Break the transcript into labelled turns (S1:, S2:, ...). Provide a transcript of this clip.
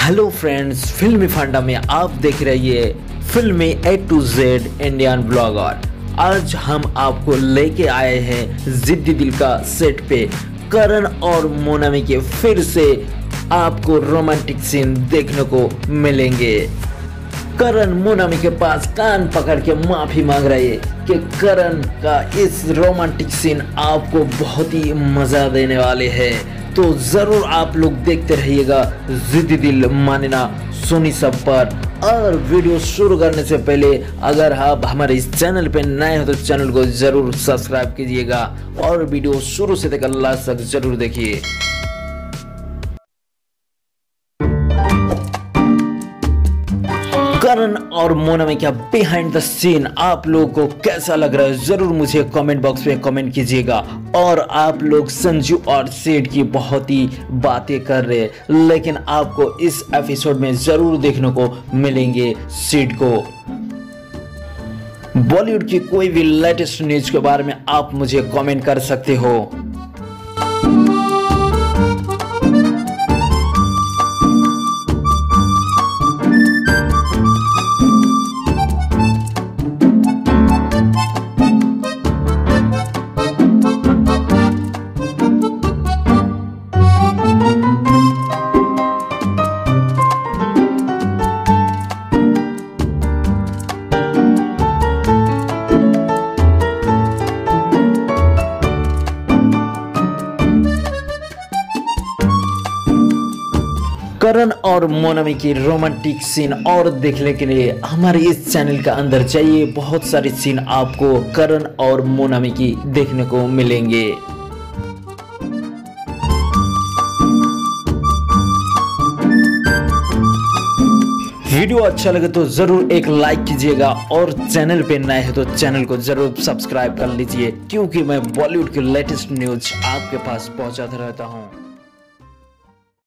S1: Hello friends, फिल्मी फंडा में आप देख रहिए फिल्मी A to Z Indian blogger. आज हम आपको लेके आए हैं जिद्दी दिल का सेट पे करण और मोनामी के फिर से आपको रोमांटिक सीन देखने को मिलेंगे। करण मोनामी के पास कान पकड़ के माफी मांग रहे हैं कि करण का इस रोमांटिक सीन आपको बहुत ही मजा देने वाले हैं। तो जरूर आप लोग देखते रहिएगा जिद्दी दिल मानना सोनी सब पर। और वीडियो शुरू करने से पहले अगर आप हमारे इस चैनल पे नए हो तो चैनल को जरूर सब्सक्राइब कीजिएगा और वीडियो शुरू से लेकर लास्ट तक जरूर देखिए। करण और मोनामी का बिहाइंड द सीन आप लोगों को कैसा लग रहा है जरूर मुझे कमेंट बॉक्स में कमेंट कीजिएगा। और आप लोग संजू और सेठ की बहुत ही बातें कर रहे हैं, लेकिन आपको इस एपिसोड में जरूर देखने को मिलेंगे सेठ को। बॉलीवुड की कोई भी लेटेस्ट न्यूज के बारे में आप मुझे कमेंट कर सकते हो। करण और मोनामी की रोमांटिक सीन और देखने के लिए हमारे इस चैनल का अंदर जाइए। बहुत सारे सीन आपको करण और मोनामी की देखने को मिलेंगे। वीडियो अच्छा लगे तो जरूर एक लाइक कीजिएगा और चैनल पे नए हो तो चैनल को जरूर सब्सक्राइब कर लीजिए, क्योंकि मैं बॉलीवुड की लेटेस्ट न्यूज आपके पास पहुंचाता रहता हूं।